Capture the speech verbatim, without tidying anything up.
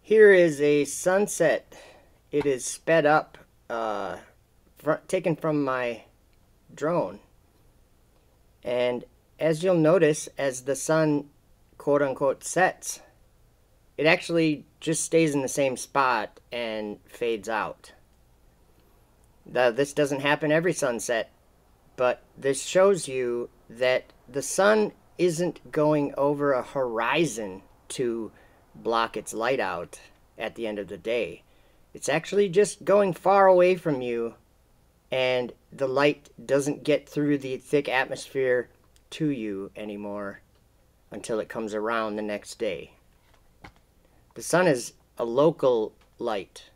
Here is a sunset. It is sped up, uh, fr taken from my drone. And as you'll notice, as the sun quote unquote sets, it actually just stays in the same spot and fades out. Now, this doesn't happen every sunset, but this shows you that the sun isn't going over a horizon to block its light out at the end of the day. It's actually just going far away from you, and the light doesn't get through the thick atmosphere to you anymore until it comes around the next day. The sun is a local light.